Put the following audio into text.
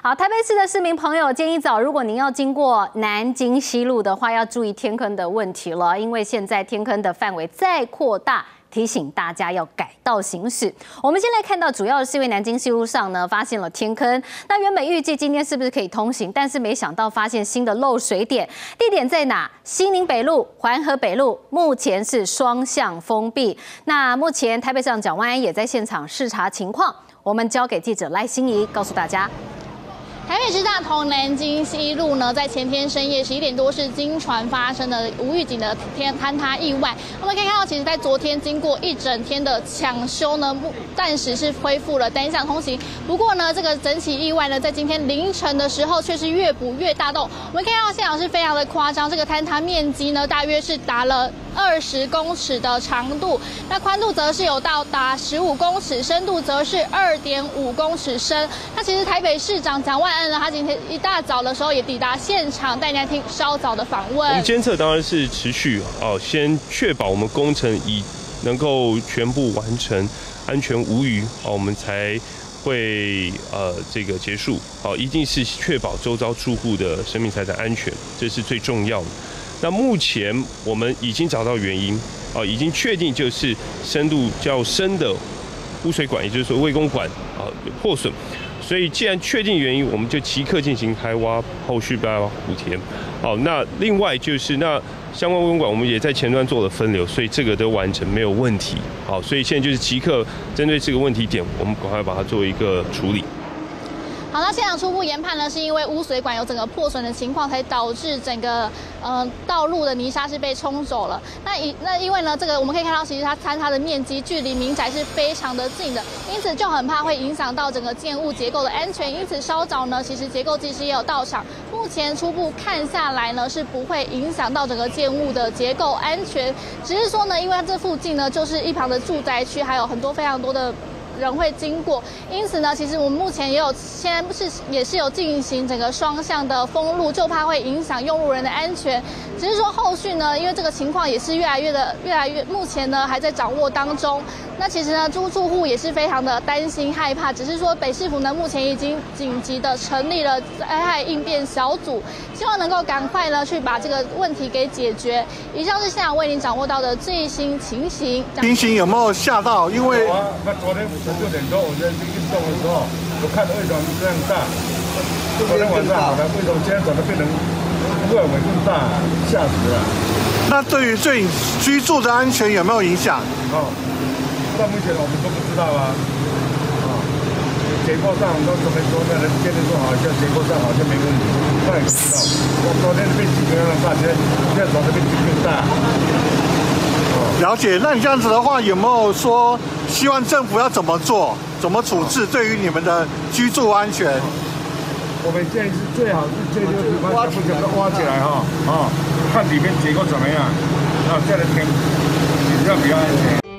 好，台北市的市民朋友，今天一早，如果您要经过南京西路的话，要注意天坑的问题了，因为现在天坑的范围再扩大。 提醒大家要改道行驶。我们先来看到，主要是因为南京西路上呢发现了天坑。那原本预计今天是不是可以通行，但是没想到发现新的漏水点，地点在哪？西宁北路、环河北路，目前是双向封闭。那目前台北市长蒋万安也在现场视察情况，我们交给记者赖欣怡告诉大家。 台北市大同南京西路呢，在前天深夜11点多是经传发生了无预警的坍塌意外。我们可以看到，其实在昨天经过一整天的抢修呢，暂时是恢复了单向通行。不过呢，这个整起意外呢，在今天凌晨的时候却是越补越大洞。我们看到现场是非常的夸张，这个坍塌面积呢，大约是达了20公尺的长度，那宽度则是有到达15公尺，深度则是2.5公尺深。那其实台北市长蒋万安呢，他今天一大早的时候也抵达现场，带大家听稍早的访问。 我们监测当然是持续先确保我们工程已能够全部完成，安全无虞我们才会这个结束一定是确保周遭住户的生命财产安全，这是最重要的。那目前我们已经找到原因已经确定就是深度较深的污水管，也就是说卫工管有破损。 所以，既然确定原因，我们就即刻进行开挖，后续不要补填。好，那另外就是那相关卫工管，我们也在前端做了分流，所以这个都完成没有问题。好，所以现在就是即刻针对这个问题点，我们赶快把它做一个处理。 好，那现场初步研判呢，是因为污水管有整个破损的情况，才导致整个道路的泥沙是被冲走了。那因为呢，这个我们可以看到，其实它坍塌的面积距离民宅是非常的近的，因此就很怕会影响到整个建物结构的安全。因此稍早呢，其实结构技师也有到场，目前初步看下来呢，是不会影响到整个建物的结构安全。只是说呢，因为它这附近呢就是一旁的住宅区，还有非常多的 人会经过，因此呢，其实我们目前现在也是有进行整个双向的封路，就怕会影响用路人的安全。只是说后续呢，因为这个情况也是越来越，目前呢还在掌握当中。那其实呢，住户也是非常的担心害怕，只是说北市府呢目前已经紧急的成立了灾害应变小组，希望能够赶快呢去把这个问题给解决。以上是现场为您掌握到的最新情形。 情形有没有吓到？因为那昨天6点多我在去运动的时候，我看到为什么这样大？昨天晚上好的，为什么今天转的变成2尾更大？吓死了！ 那对你居住的安全有没有影响？ 到目前我们都不知道啊。结构上都怎么说呢？人监的说好像结构上好像没问题，那也不知道。我昨天的面积没有那么大，现在转的面积更大。 了解，那你这样子的话，有没有说希望政府要怎么做、怎么处置对于你们的居住安全？ 我们建议是最好是这就是把全部挖起来看里面结构怎么样，然后这样的天比较安全。